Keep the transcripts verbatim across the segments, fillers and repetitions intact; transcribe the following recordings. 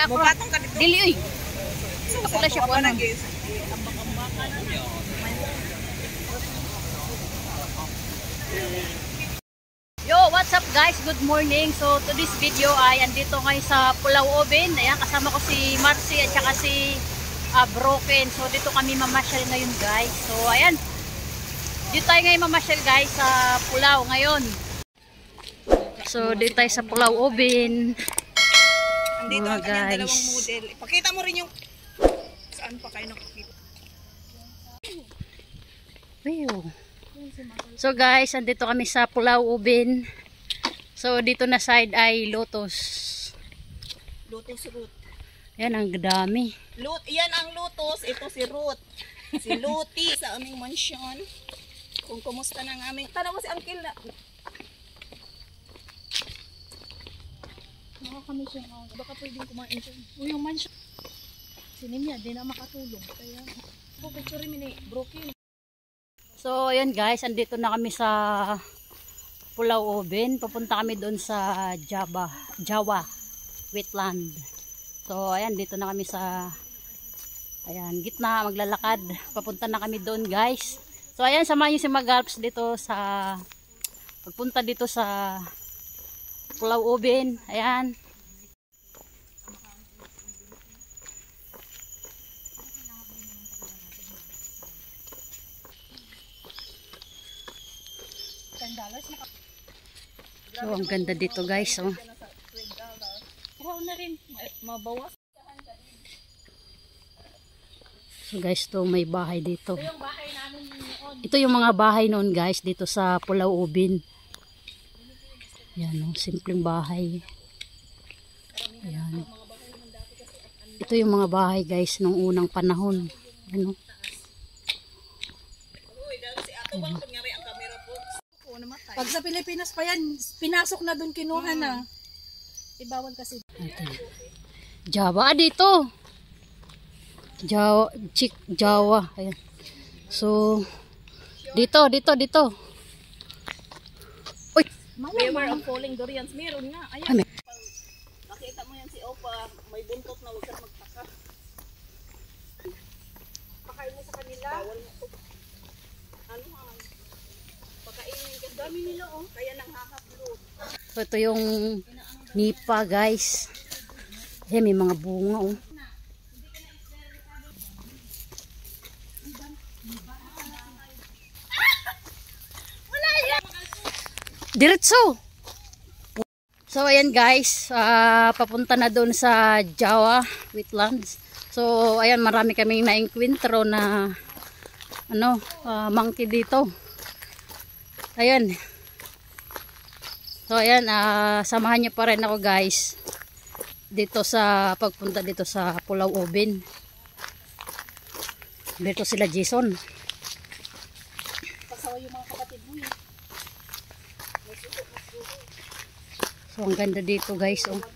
ako. Dili uy. Pula siya po. Yo, what's up guys? Good morning. So to this video ay andito ngayon sa Pulau Ubin. Ayan, kasama ko si Marcy at saka si uh, Broken. So dito kami mamasyal ngayon guys. So ayan. Dito tayo ngayon mamasyal guys sa Pulau ngayon. So dito tayo sa Pulau Ubin. Andito ang kanyang dalawang model. Ipakita mo rin yung saan pa kayo nakakita. Wow. So guys, andito kami sa Pulau Ubin. So dito na side ay lotus. Lotus root. Yan ang dami. Lut, yan ang lotus, ito si Ruth. Si Luti sa aming mansion. Kung kumusta ng aming, tanaw mo si Uncle na. Nakakami siya nga. Baka pwedeng kumain siya. O yung mansion. Si Nimya, di na makatulong. Kaya, po picture rin ni Broken. So ayan guys, andito na kami sa Pulau Ubin. Papunta kami doon sa Java, Jawa wetland. So ayan, dito na kami sa ayan, gitna, maglalakad. Papunta na kami doon guys. So ayan, samahan niyo si Magalps dito sa pagpunta dito sa Pulau Ubin. Ayan. So ang ganda dito guys, oh. Wow na rin. Mabawas. So guys, to may bahay dito. Ito yung mga bahay noon guys dito sa Pulau Ubin. Yan, oh, simpleng bahay. Ayan. Ito yung mga bahay guys nung unang panahon. Ano? Ayan. Pag sa Pilipinas pa yan, pinasok na doon, kinuha hmm. na. Ibawal kasi. Ito. Java, ah, dito. Jawa, Chik, Jawa. Ayan. So, dito, dito, dito. Uy! Beware of falling durians. Meron nga. Ayan. Ay, nakita mo yan si Opa, may buntot na, huwag kang magtaka. Pakain mo sa kanila. Bawal mo. Ano nga? Pakainin ka. Dami nila oh. Kaya nang hahaplo. So, ito yung nipa guys. Ayan, may mga bunga oh. Diretso. So ayan guys, uh, papunta na doon sa Jawa wetlands. So ayan, marami kaming na-enkwentro na ano, uh, monkey dito. Ayan. So ayan, uh, samahan niyo pa rin ako guys dito sa pagpunta dito sa Pulau Ubin. Dito sila Jason. Pasawa yung mga kapatid mo eh. So ang ganda dito guys oh.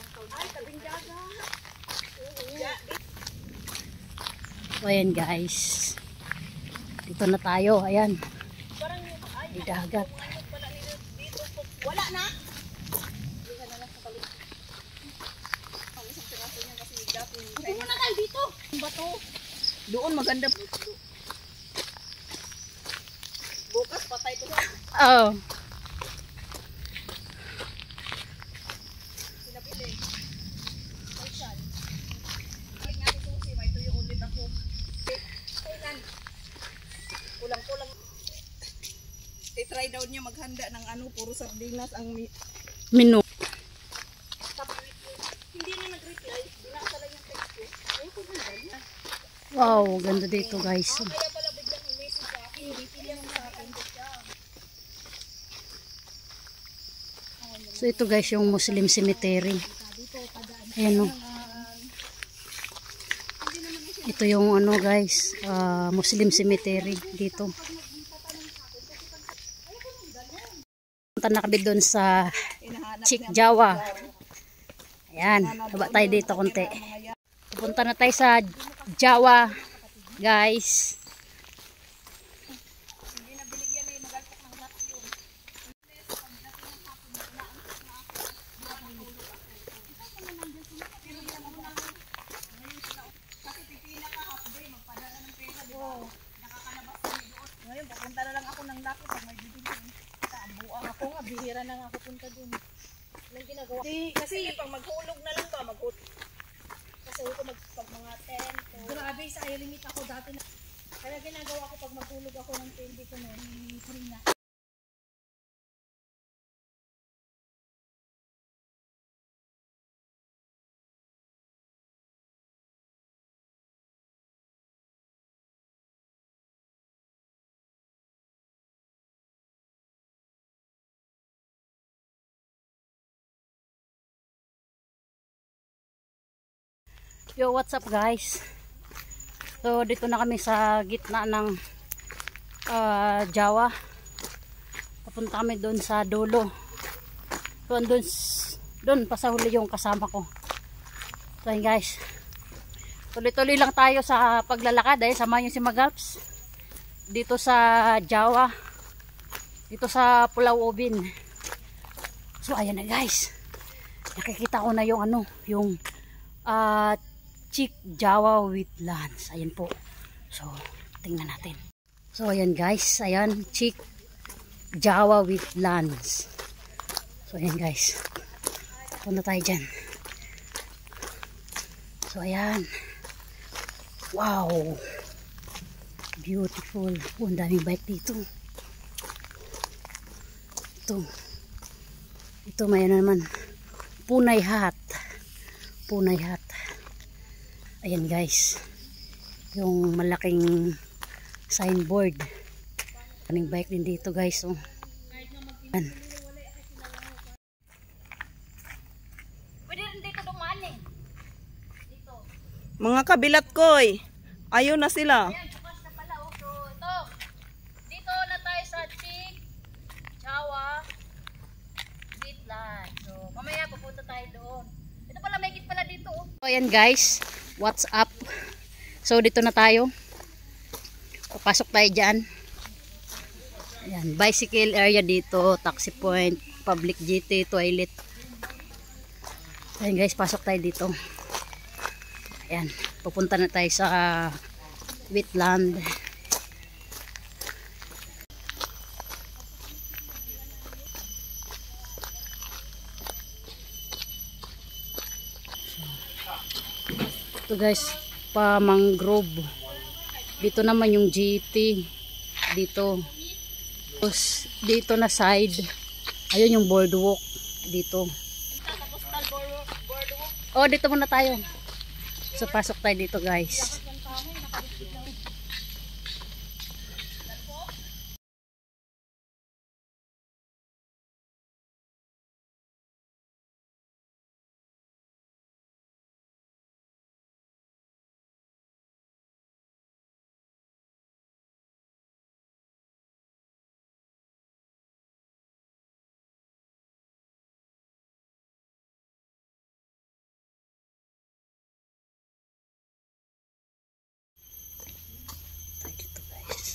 So ayan guys. Dito na tayo, ayan. May dagat. Wala na. Huwag mo na tayo dito. Bato. Doon maganda. Bukas patay ko. Oh. Kulang-kulang. I-try daw niya maghanda ng ano, puro sardinas ang Menu. hindi na nag-reply. Binasa lang yung text ko. Ay, kung ganda. Wow, ganda dito guys. Kaya pala biglang i-message sa akin. Reply lang sa akin. So ito guys yung Muslim cemetery. Ayan o. Ito yung ano guys, uh, Muslim cemetery dito. Punta na kami doon sa Chik Jawa. Ayan, haba tayo dito konti. Punta na tayo sa Jawa guys. Ako nga, bihira na nga ako punta dun. Anong ginagawa? Di, kasi pag maghulog na lang ba, maghulog. Kasi ko mag, pag mga ten. So, grabe, sa high limit ako dati na. Kaya ginagawa ko pag maghulog ako ng twenty ko noon, free na. Yo, what's up guys? So dito na kami sa gitna ng uh, Jawa. Papunta kami doon sa dulo. So doon, doon pa sa huli yung kasama ko. So yun guys, tuloy-tuloy lang tayo sa paglalakad dahil samahan yung si Magalps dito sa Jawa, dito sa Pulau Ubin. So ayan na guys, nakikita ko na yung ano, yung uh, Chick Jawa Wetlands. Ayan po. So, tingnan natin. So, ayan guys. Ayan, Chick Jawa Wetlands. So, ayan guys. Punta tayo dyan. So, ayan. Wow. Beautiful. Oh, ang daming bike dito. Ito. Ito may ano naman. Punay Hat. Punay Hat. Ayan guys, yung malaking signboard. Kaming bike din dito guys. Oh. Ayan. Pwede rin dito dumaan eh. Dito. Mga kabilat koy, ayun na sila. Ayan, bukas na pala. Oh. So, ito. Dito na tayo sa Chick Jawa Wetlands. So, mamaya pupunta tayo doon. Ito pala, may git pala dito. Oh. So, ayan guys, what's up? So, dito na tayo. Papasok tayo dyan. Ayan, bicycle area dito, taxi point, public G T, toilet. Ayan guys, pasok tayo dito. Ayan, pupunta na tayo sa wetland. Ito guys, pa mangrove. Dito naman yung G T. Dito. Tapos dito na side. Ayun yung boardwalk. Dito. Oh, dito muna tayo. So pasok tayo dito guys. Dito guys.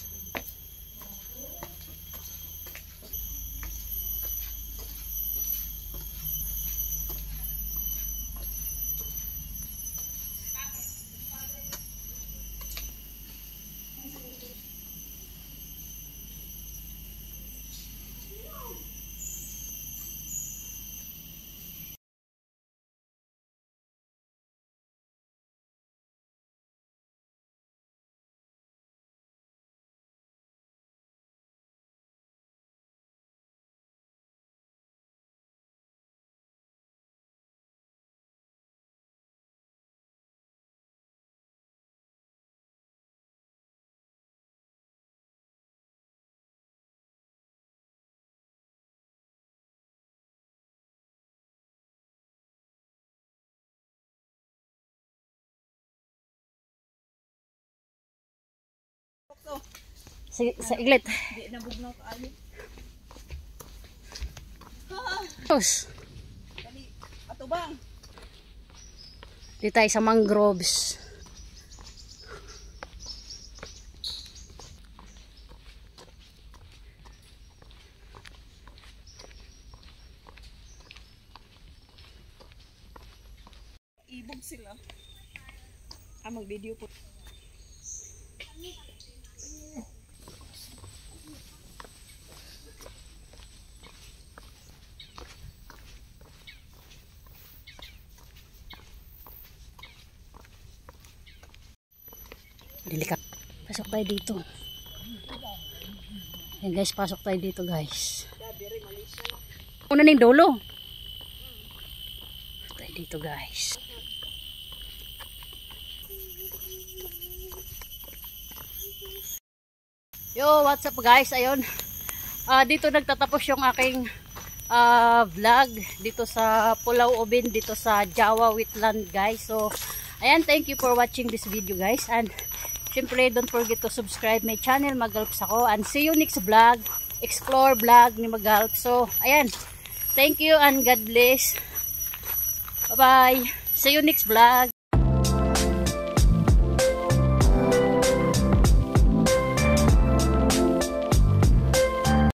Sa, sa iglit. Di nabugnaw ka ayo. Tapos, Dali, ato bang? dito tayo sa mangroves. Ibog sila. Ah, mag-video po. Delikado. Pasok tayo dito. Ayan guys, pasok tayo dito guys. Una ning dolo. Tayo dito guys. Yo, what's up guys? Ayun. Uh, dito nagtatapos yung aking uh, vlog dito sa Pulau Ubin, dito sa Jawa Wetland guys. So, ayan, thank you for watching this video guys. And syempre, don't forget to subscribe my channel, Magalps ako. And see you next vlog, explore vlog ni Magalps. So, ayan, thank you and God bless. Bye bye. See you next vlog.